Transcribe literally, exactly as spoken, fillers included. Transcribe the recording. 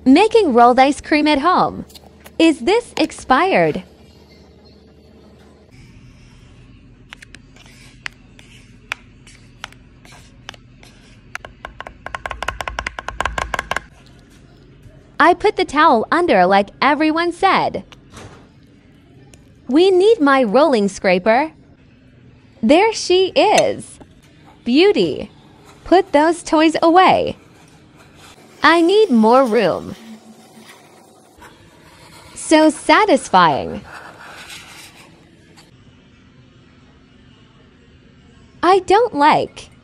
Making rolled ice cream at home. Is this expired? I put the towel under like everyone said. We need my rolling scraper. There she is. Beauty. Put those toys away. I need more room. So satisfying. I don't like